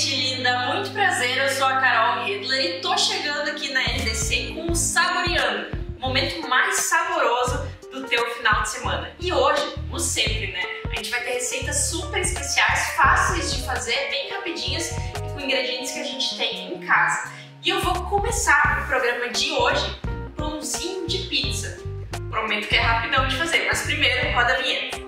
gente linda, muito prazer, eu sou a Carol Redler e tô chegando aqui na RDC com o Saboreando, o momento mais saboroso do teu final de semana. E hoje, como sempre, né, a gente vai ter receitas super especiais, fáceis de fazer, bem rapidinhas e com ingredientes que a gente tem em casa. E eu vou começar o programa de hoje com um pãozinho de pizza. Prometo que é rapidão de fazer, mas primeiro roda a vinheta.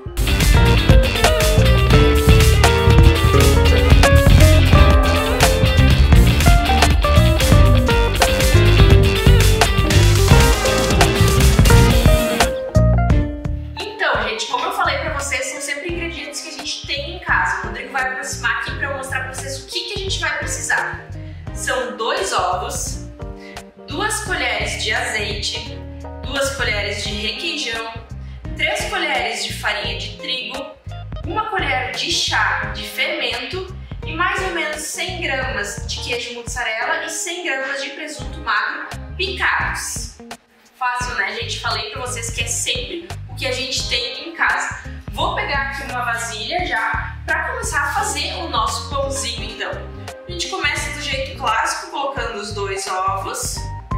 O Rodrigo vai aproximar aqui para eu mostrar para vocês o que a gente vai precisar. São 2 ovos, 2 colheres de azeite, 2 colheres de requeijão, 3 colheres de farinha de trigo, 1 colher de chá de fermento e mais ou menos 100 gramas de queijo mussarela e 100 gramas de presunto magro picados. Fácil, né, gente? Falei para vocês que é sempre o que a gente tem em casa. Vou pegar aqui uma vasilha já para começar a fazer o nosso pãozinho, então. A gente começa do jeito clássico, colocando os 2 ovos.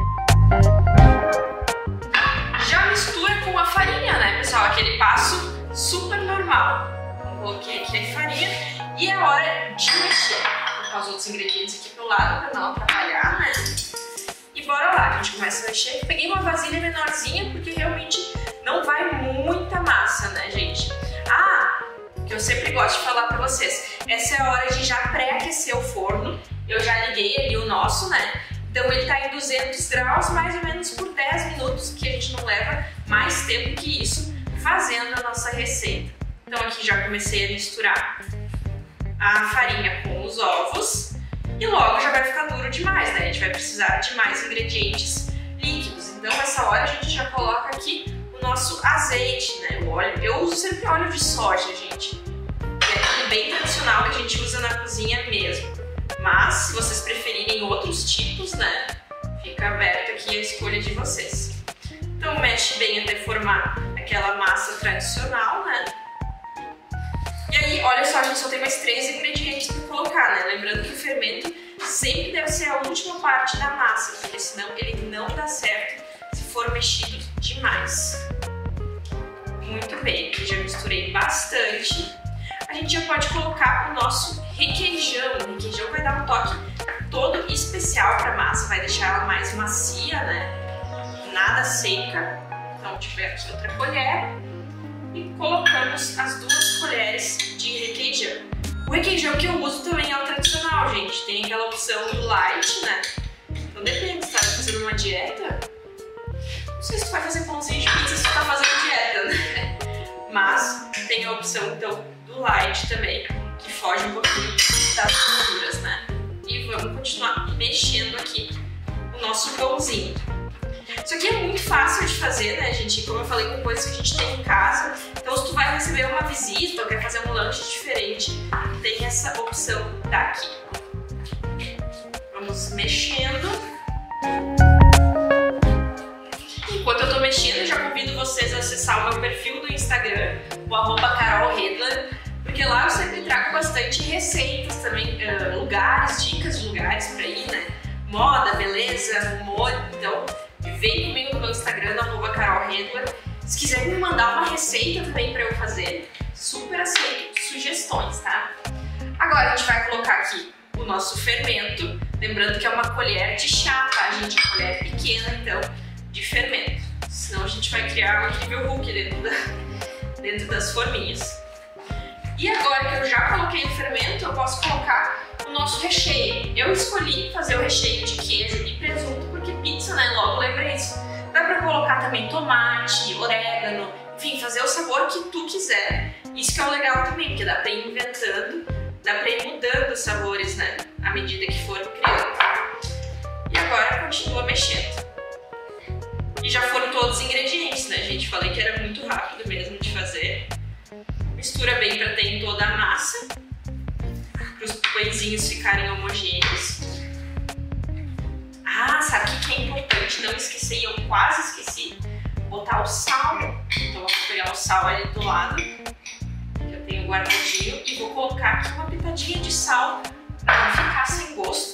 Já mistura com a farinha, né, pessoal? Aquele passo super normal. Coloquei aqui a farinha e é hora de mexer. Vou colocar os outros ingredientes aqui pro lado para não atrapalhar, né? E bora lá, a gente começa a mexer. Peguei uma vasilha menorzinha porque realmente não vai muita massa, né, gente? Que eu sempre gosto de falar pra vocês, essa é a hora de já pré-aquecer o forno. Eu já liguei ali o nosso, né? Então ele tá em 200 graus, mais ou menos por 10 minutos, que a gente não leva mais tempo que isso fazendo a nossa receita. Então aqui já comecei a misturar a farinha com os ovos e logo já vai ficar duro demais, né? A gente vai precisar de mais ingredientes líquidos. Então nessa hora a gente já coloca aqui o nosso azeite, né? O óleo. Eu uso sempre óleo de soja, gente. É bem tradicional que a gente usa na cozinha mesmo. Mas se vocês preferirem outros tipos, né? Fica aberto aqui a escolha de vocês. Então mexe bem até formar aquela massa tradicional, né? E aí, olha só, a gente só tem mais 3 ingredientes para colocar, né? Lembrando que o fermento sempre deve ser a última parte da massa, porque senão ele não dá certo se for mexido demais. Muito bem, aqui já misturei bastante. A gente já pode colocar o nosso requeijão. O requeijão vai dar um toque todo especial para a massa, vai deixar ela mais macia, né? Nada seca. Então, tiver aqui outra colher e colocamos as 2 colheres de requeijão. O requeijão que eu uso também é o tradicional, gente. Tem aquela opção do light, né? Então depende, se tá fazendo uma dieta. Não sei se tu vai fazer pãozinho de pizza se tu tá fazendo dieta, né? Mas tem a opção, então, do light também, que foge um pouquinho das gorduras, né? E vamos continuar mexendo aqui o nosso pãozinho. Isso aqui é muito fácil de fazer, né, gente? Como eu falei, com coisas que a gente tem em casa. Então, se tu vai receber uma visita ou quer fazer um lanche diferente, tem essa opção daqui. Vamos mexendo. Enquanto eu tô mexendo, eu já convido vocês a acessar o meu perfil do Instagram, o @carolredler, porque lá eu sempre trago bastante receitas também, lugares, dicas de lugares pra ir, né? Moda, beleza, humor. Então, vem comigo no meu Instagram, @carolredler. Se quiser me mandar uma receita também pra eu fazer, super aceito sugestões, tá? Agora a gente vai colocar aqui o nosso fermento, lembrando que é uma colher de chá, tá, gente? Uma colher pequena, então, de fermento. Senão a gente vai criar um incrível Hulk dentro das forminhas. E agora que eu já coloquei o fermento, eu posso colocar o nosso recheio. Eu escolhi fazer o recheio de queijo e presunto porque pizza, né? Logo lembra isso. Dá pra colocar também tomate, orégano, enfim, fazer o sabor que tu quiser. Isso que é o legal também, porque dá pra ir inventando, dá pra ir mudando os sabores, né? À medida que for criando. E agora continua mexendo. E já foram todos os ingredientes, né, gente? Falei que era muito rápido mesmo de fazer. Mistura bem para ter em toda a massa, para os pãezinhos ficarem homogêneos. Sabe o que é importante? Não esqueci, eu quase esqueci, botar o sal. Então eu vou pegar o sal ali do lado, que eu tenho guardadinho, e vou colocar aqui uma pitadinha de sal para não ficar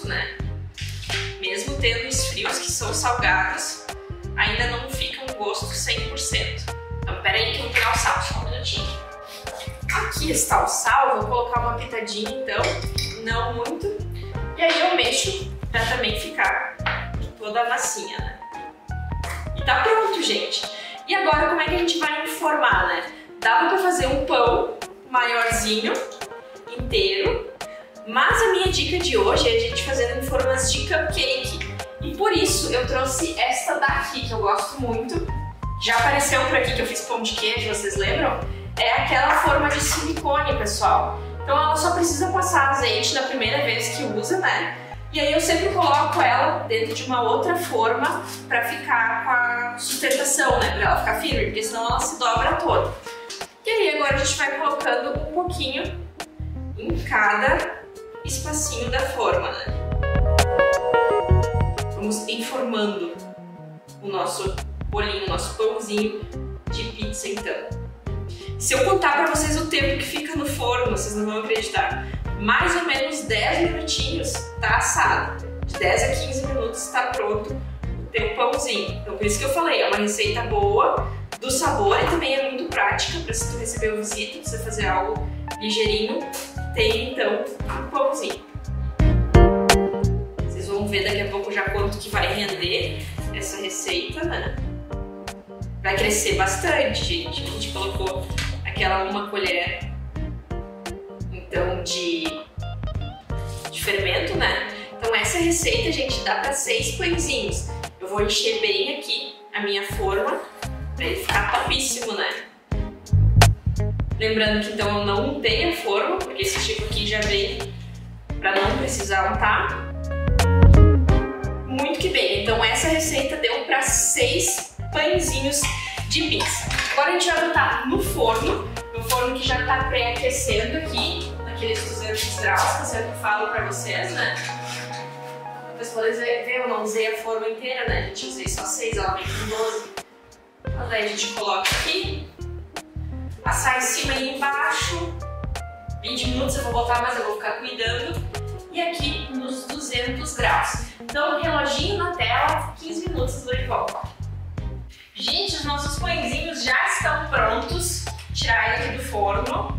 né? Mesmo tendo os frios que são salgados, ainda não fica um gosto 100%. Então, pera aí que eu vou pegar o sal, só um minutinho. Aqui está o sal, vou colocar uma pitadinha então, não muito. E aí eu mexo pra também ficar toda a massinha, né? E tá pronto, gente. E agora como é que a gente vai informar, né? Dava pra fazer um pão maiorzinho, inteiro, mas a minha dica de hoje é a gente fazendo em formas de cupcake. E por isso eu trouxe esta daqui, que eu gosto muito. Já apareceu por aqui que eu fiz pão de queijo, vocês lembram? É aquela forma de silicone, pessoal. Então ela só precisa passar azeite na primeira vez que usa, né? E aí eu sempre coloco ela dentro de uma outra forma pra ficar com a sustentação, né? Pra ela ficar firme, porque senão ela se dobra toda. E aí agora a gente vai colocando um pouquinho em cada espacinho da forma, né? Vamos informando o nosso bolinho, o nosso pãozinho de pizza então. Se eu contar pra vocês o tempo que fica no forno, vocês não vão acreditar. Mais ou menos 10 minutinhos tá assado. De 10 a 15 minutos tá pronto o teu pãozinho. Então por isso que eu falei, é uma receita boa, do sabor, e também é muito prática para se tu receber uma visita, você fazer algo ligeirinho, tem então o pãozinho. Vocês vão ver daqui a pouco já quanto que vai render essa receita, né? Vai crescer bastante, gente. A gente colocou aquela 1 colher então de fermento, né? Então essa receita, gente, dá para 6 pãezinhos. Eu vou encher bem aqui a minha forma para ele ficar topíssimo, né? Lembrando que então eu não untei a forma, porque esse tipo aqui já vem para não precisar untar. Muito que bem, então essa receita deu para 6 pãezinhos de pizza. Agora a gente vai botar no forno que já está pré-aquecendo aqui, naqueles 200 graus, que eu sempre falo para vocês, né? Vocês podem ver, eu não usei a forma inteira, né? A gente usei só 6, ela vem com 12. Então daí a gente coloca aqui, assar em cima e embaixo, 20 minutos eu vou botar, mas eu vou ficar cuidando. E aqui nos 200 graus. Então, reloginho na tela, 15 minutos eu dou de volta. Gente, os nossos pãezinhos já estão prontos. Tirar ele do forno.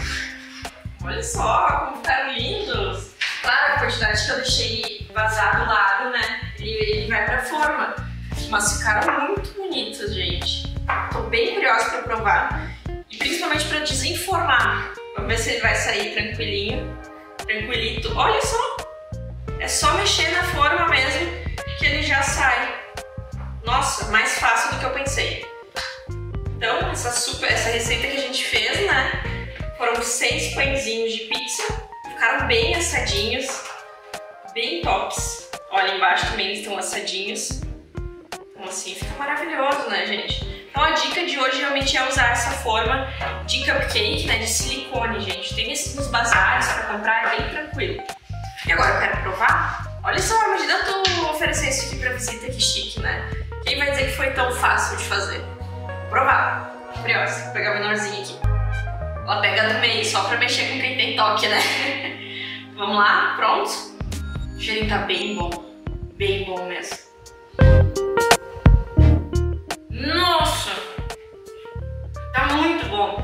Olha só como ficaram lindos. Claro, a quantidade que eu deixei vazar do lado, né? Ele vai pra forma. Mas ficaram muito bonitos, gente. Tô bem curiosa pra provar. E principalmente pra desenformar. Vamos ver se ele vai sair tranquilinho. Tranquilito. Olha só. É só mexer na forma mesmo que ele já sai. Nossa, mais fácil do que eu pensei. Então, essa receita que a gente fez, né? Foram 6 pãezinhos de pizza. Ficaram bem assadinhos. Bem tops. Olha, embaixo também estão assadinhos. Então assim, fica maravilhoso, né, gente? Então a dica de hoje realmente é usar essa forma de cupcake, né? De silicone, gente. Tem esses nos bazares pra comprar, é bem tranquilo. E agora eu quero provar. Olha só, imagina tu oferecer isso aqui pra visita, que chique, né? Quem vai dizer que foi tão fácil de fazer? Vou provar. Curiosa, vou pegar a menorzinha aqui. Ela pega do meio, só pra mexer com quem tem toque, né? Vamos lá? Pronto? O cheirinho tá bem bom mesmo. Nossa! Tá muito bom!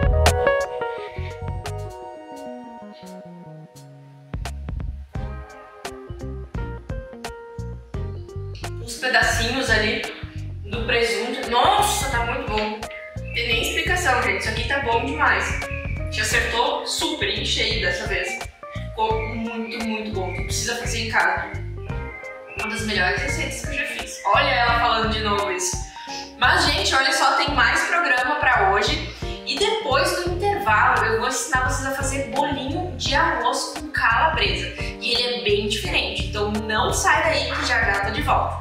Os pedacinhos ali do presunto. Nossa, tá muito bom! Não tem nem explicação, gente. Isso aqui tá bom demais. A gente acertou super em cheio dessa vez. Ficou muito bom. Tu precisa fazer em casa. Uma das melhores receitas que eu já fiz. Olha ela falando de novo isso. Mas, gente, olha só, tem mais programa pra hoje. E depois do intervalo, eu vou ensinar vocês a fazer bolinho de arroz com calabresa. E ele é bem diferente. Então não sai daí que já tô de volta.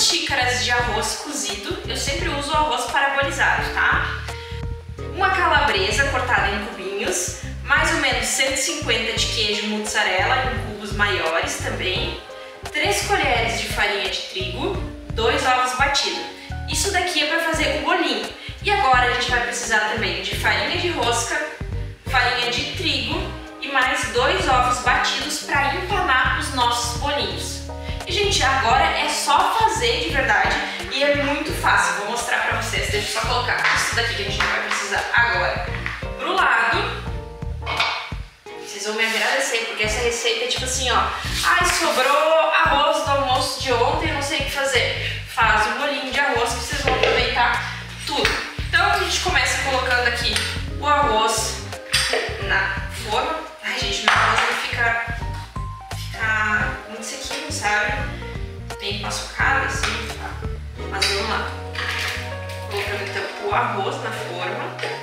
xícaras de arroz cozido. Eu sempre uso o arroz parabolizado, tá? Uma calabresa cortada em cubinhos, mais ou menos 150 de queijo mussarela em cubos maiores também, 3 colheres de farinha de trigo, 2 ovos batidos. Isso daqui é para fazer o bolinho. E agora a gente vai precisar também de farinha de rosca, farinha de trigo e mais 2 ovos batidos para empanar os nossos bolinhos. E gente, agora é só fazer de verdade e é muito fácil. Vou mostrar para vocês. Deixa eu só colocar isso daqui que a gente vai precisar agora pro lado. Vocês vão me agradecer, porque essa receita é tipo assim, ó. Ai, sobrou arroz do almoço de ontem, não sei o que fazer. Faz um bolinho de arroz que vocês vão aproveitar tudo. Então a gente começa colocando aqui o arroz na forma. Ai, gente, meu arroz vai ficar muito sequinho, sabe? Bem paçocado assim, tá? Mas vamos lá. Colocando então o arroz na forma.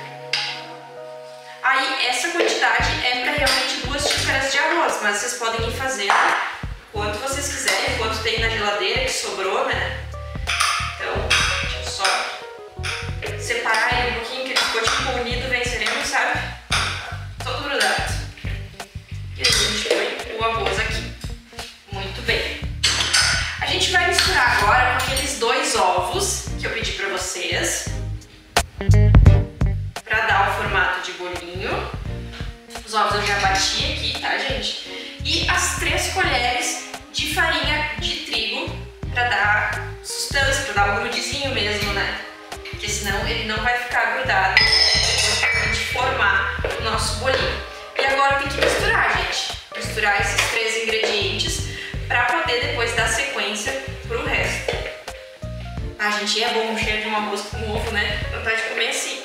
Aí essa quantidade é para realmente 2 xícaras de arroz, mas vocês podem ir fazendo quanto vocês quiserem, quanto tem na geladeira que sobrou, né? Então, deixa eu só separar ele um pouquinho, que ele ficou tipo unido, venceremos, sabe? Todo grudado. E aí a gente põe o arroz aqui. Muito bem. A gente vai misturar agora com aqueles 2 ovos que eu pedi para vocês, para dar o formato de bolinho. Os ovos eu já bati aqui, tá, gente? E as 3 colheres de farinha de trigo para dar sustância, para dar um grudezinho mesmo, né? Porque senão ele não vai ficar grudado depois pra gente formar o nosso bolinho. E agora tem que misturar, gente. Misturar esses 3 ingredientes para poder depois dar sequência pro resto. Ah, gente, é bom o cheiro de um arroz com ovo, né? Vontade de comer assim.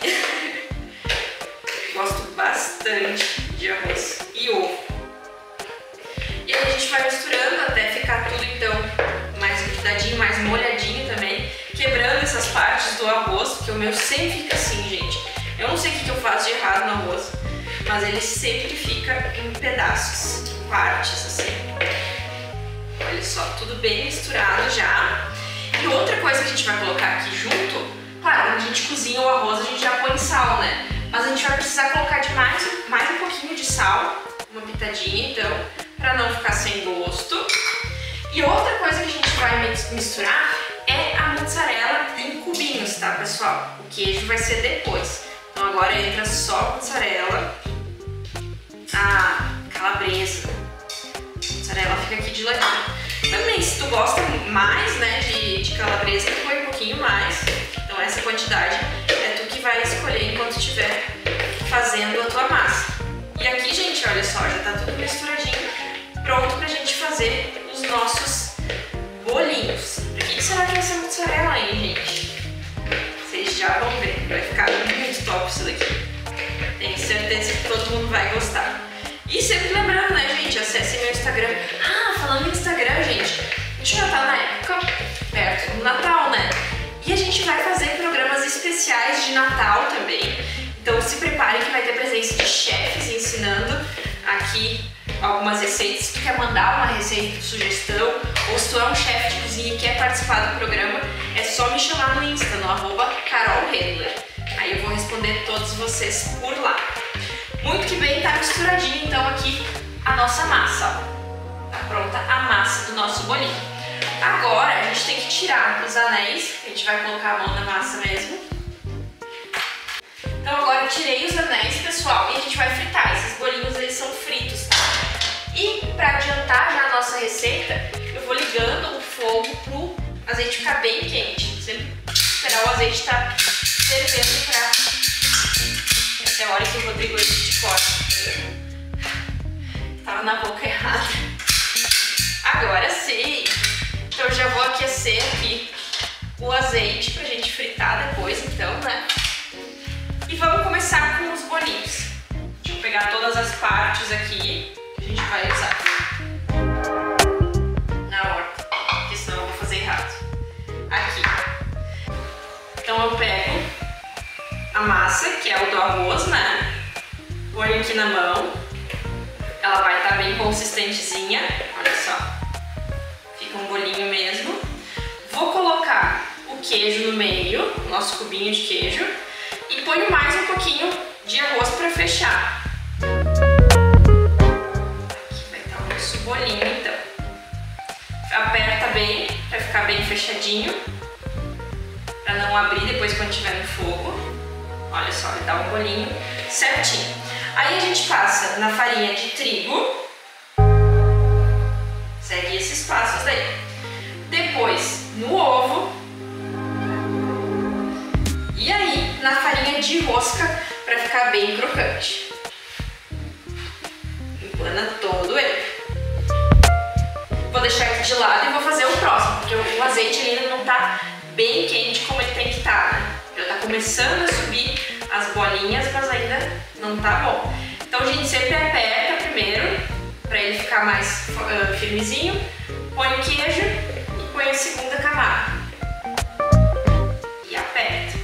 Gosto bastante de arroz e ovo. E aí a gente vai misturando até ficar tudo então mais grudadinho, mais molhadinho também, quebrando essas partes do arroz, porque o meu sempre fica assim, gente. Eu não sei o que eu faço de errado no arroz, mas ele sempre fica em pedaços, em partes assim. Olha só, tudo bem misturado já. E outra coisa que a gente vai colocar aqui junto, claro, quando a gente cozinha o arroz a gente já põe sal, né? Mas a gente vai precisar colocar de mais um pouquinho de sal, uma pitadinha então, para não ficar sem gosto. E outra coisa que a gente vai misturar é a mussarela em cubinhos, tá, pessoal? O queijo vai ser depois. Então agora entra só a mussarela, a calabresa. A mussarela fica aqui de ladinho. Também, se tu gosta mais, né, de calabresa, tu põe um pouquinho mais. Então essa quantidade é tu que vai escolher enquanto estiver fazendo a tua massa. E aqui, gente, olha só, já tá tudo misturadinho, pronto pra gente fazer os nossos bolinhos. Por que será que vai ser mussarela aí, gente? Vocês já vão ver, vai ficar muito top isso daqui. Tenho certeza que todo mundo vai gostar. E sempre lembrando, né, gente, acessem meu Instagram. Ah, falando em Instagram, gente, a gente já tá na época perto do Natal, né? E a gente vai fazer programas especiais de Natal também. Então se preparem que vai ter presença de chefes ensinando aqui algumas receitas. Se tu quer mandar uma receita de sugestão, ou se tu é um chefe de cozinha e quer participar do programa, é só me chamar no Insta, no @CarolRedler. Aí eu vou responder todos vocês por lá. Muito que bem, tá misturadinho então aqui a nossa massa, ó. Tá pronta a massa do nosso bolinho. Agora a gente tem que tirar os anéis, a gente vai colocar a mão na massa mesmo. Então agora eu tirei os anéis, pessoal, e a gente vai fritar. Esses bolinhos, eles são fritos, tá? E para adiantar já a nossa receita, eu vou ligando o fogo pro azeite ficar bem quente. Sempre esperar o azeite estar fervendo pra... Essa é a hora que o Rodrigo te corta. Tava na boca errada. Agora sim! Então eu já vou aquecer aqui o azeite pra gente fritar depois, então, né? E vamos começar com os bolinhos. Deixa eu pegar todas as partes aqui que a gente vai usar na horta, porque senão eu vou fazer errado. Aqui. Então eu pego a massa, que é o do arroz, né? Põe aqui na mão. Ela vai estar bem consistentezinha, olha só. Fica um bolinho mesmo. Vou vou colocar o queijo no meio, o nosso cubinho de queijo, e ponho mais um pouquinho de arroz para fechar. Aqui vai estar o nosso bolinho, então. Aperta bem, para ficar bem fechadinho, para não abrir depois quando estiver no fogo. Olha só, ele dá um bolinho certinho. Aí a gente passa na farinha de trigo, segue esses passos daí. Depois no ovo e aí na farinha de rosca para ficar bem crocante. Emplana todo ele. Vou deixar aqui de lado e vou fazer o próximo, porque o azeite ainda não tá bem quente como ele tem que estar, né? Já tá começando a subir as bolinhas, mas ainda não tá bom. Então a gente sempre aperta primeiro, para ele ficar mais firmezinho, põe o queijo e põe a segunda camada. E aperta.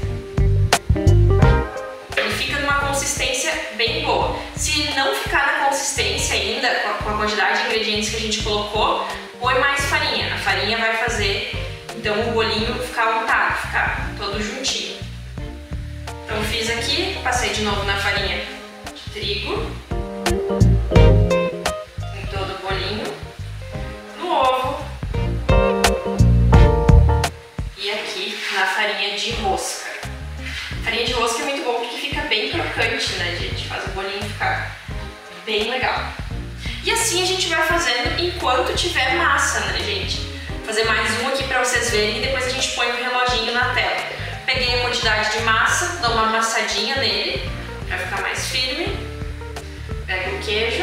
Ele fica numa consistência bem boa. Se ele não ficar na consistência ainda, com a quantidade de ingredientes que a gente colocou, põe mais farinha. A farinha vai fazer, então, o bolinho ficar untado, ficar todo juntinho. Então fiz aqui, passei de novo na farinha de trigo, em todo o bolinho, no ovo e aqui na farinha de rosca. A farinha de rosca é muito bom porque fica bem crocante, né, gente? Faz o bolinho ficar bem legal. E assim a gente vai fazendo enquanto tiver massa, né, gente? Vou fazer mais um aqui pra vocês verem e depois a gente põe o reloginho na tela. Peguei a quantidade de massa, dou uma amassadinha nele para ficar mais firme. Pego o queijo.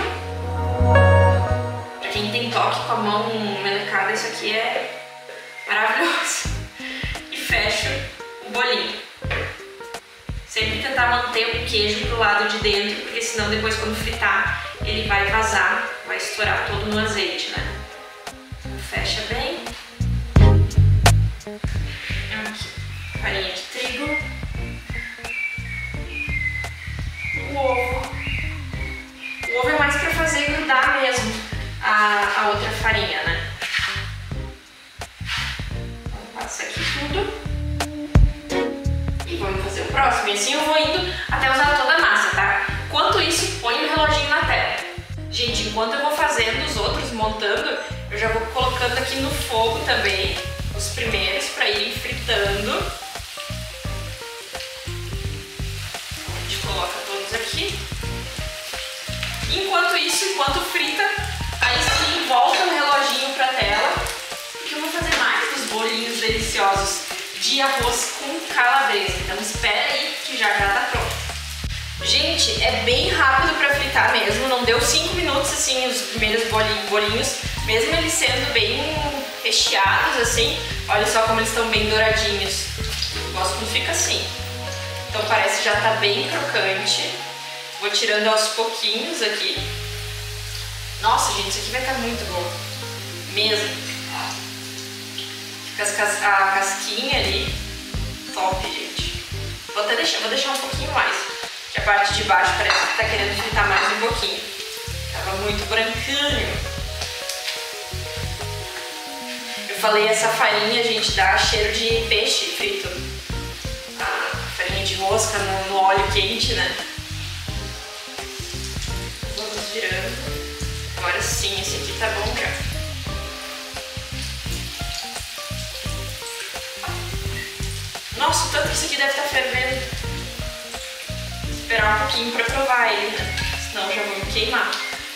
Para quem tem toque com a mão melecada, isso aqui é maravilhoso. E fecho o bolinho. Sempre tentar manter o queijo pro lado de dentro, porque senão depois quando fritar ele vai vazar, vai estourar todo no azeite, né? Então, fecha bem. Aqui. Farinha de trigo, o ovo. O ovo é mais para fazer grudar mesmo a outra farinha, né? Então passa aqui tudo e vamos fazer o próximo. E assim eu vou indo até usar toda a massa, tá? Enquanto isso, põe o reloginho na tela. Gente, enquanto eu vou fazendo os outros, montando, eu já vou colocando aqui no fogo também os primeiros para irem fritando. Coloca todos aqui. Enquanto isso, enquanto frita, aí sim volta o reloginho pra tela, porque eu vou fazer mais dos bolinhos deliciosos de arroz com calabresa. Então espera aí que já tá pronto. Gente, é bem rápido pra fritar mesmo, não deu 5 minutos assim os primeiros bolinhos, mesmo eles sendo bem recheados assim, olha só como eles estão bem douradinhos. Eu gosto quando fica assim. Então parece que já tá bem crocante. Vou tirando aos pouquinhos aqui. Nossa, gente, isso aqui vai estar muito bom. Mesmo. Fica a casquinha ali. Top, gente. Vou deixar um pouquinho mais. Que a parte de baixo parece que tá querendo fritar mais um pouquinho. Tava muito branquinho. Eu falei, essa farinha, gente, dá cheiro de peixe frito. Farinha de rosca no óleo quente, né? Vamos virando. Agora sim, esse aqui tá bom já. Nossa, o tanto que isso aqui deve estar fervendo. Esperar um pouquinho pra provar ele, né? Senão já vou me queimar.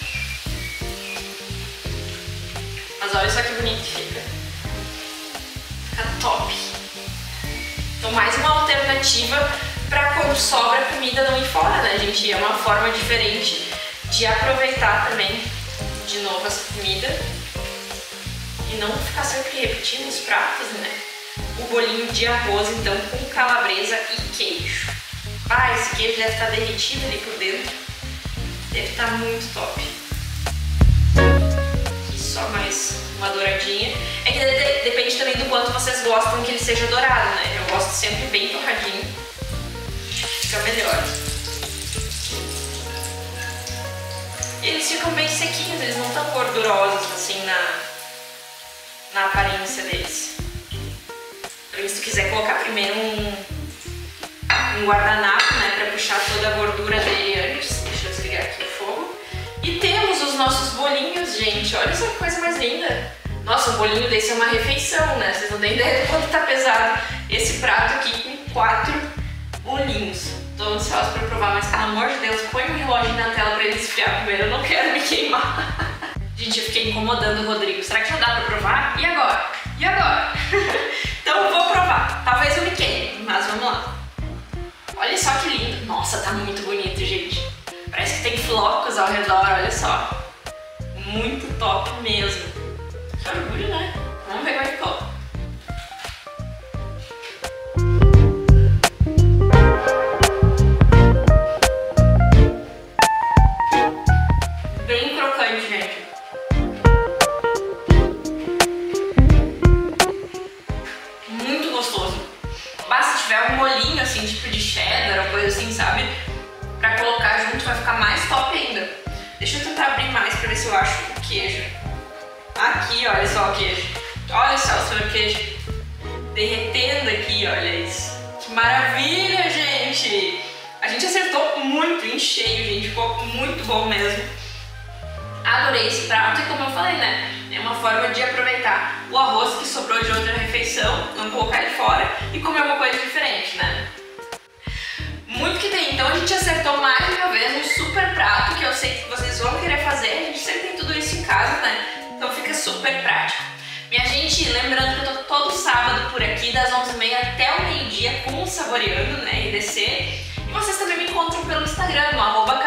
Mas olha só que bonito que fica. Fica top. Então mais uma alternativa para quando sobra comida não ir fora, né, gente? É uma forma diferente de aproveitar também de novo essa comida e não ficar sempre repetindo os pratos, né? O bolinho de arroz, então, com calabresa e queijo. Ah, esse queijo deve estar derretido ali por dentro. Deve estar muito top. E só mais uma douradinha. É que depende também do quanto vocês gostam que ele seja dourado, né? Eu gosto sempre bem torradinho. Fica melhor. E eles ficam bem sequinhos, eles não estão gordurosos assim na aparência deles. Se tu quiser colocar primeiro um guardanapo, né, pra puxar toda a gordura dele antes. Deixa eu desligar aqui o fogo. E temos os nossos bolinhos, gente. Olha essa coisa mais linda. Nossa, um bolinho desse é uma refeição, né? Vocês não têm ideia do quanto tá pesado esse prato aqui com 4 bolinhos. Tô ansiosa pra provar, mas pelo amor de Deus, põe um relógio na tela pra ele esfriar primeiro. Eu não quero me queimar. Gente, eu fiquei incomodando o Rodrigo. Será que já dá pra provar? E agora? E agora? Então eu vou provar. Talvez eu me queime, mas vamos lá. Olha só que lindo. Nossa, tá muito bonito, gente. Parece que tem flocos ao redor, olha só. Muito top mesmo. Que orgulho, né? Vamos ver como é que ficou. Bem crocante, gente. Muito gostoso. Basta se tiver um molhinho assim, tipo de cheddar ou coisa assim, sabe? Pra colocar junto vai ficar mais top ainda. Deixa eu tentar abrir mais pra ver se eu acho o queijo. Aqui, olha só o queijo. Olha só o seu queijo derretendo aqui, olha isso. Que maravilha, gente! A gente acertou muito em cheio, gente. Ficou muito bom mesmo. Adorei esse prato e como eu falei, né? É uma forma de aproveitar o arroz que sobrou de outra refeição, não colocar ele fora e comer uma coisa diferente, né? Muito que tem. Então a gente acertou mais uma vez um super prato que eu sei que vocês vão querer fazer. A gente sempre tem tudo isso em casa, né? Então fica super prático. Minha gente, lembrando que eu tô todo sábado por aqui, das 11h30 até o meio-dia com o Saboreando, né? IDC. E vocês também me encontram pelo Instagram, no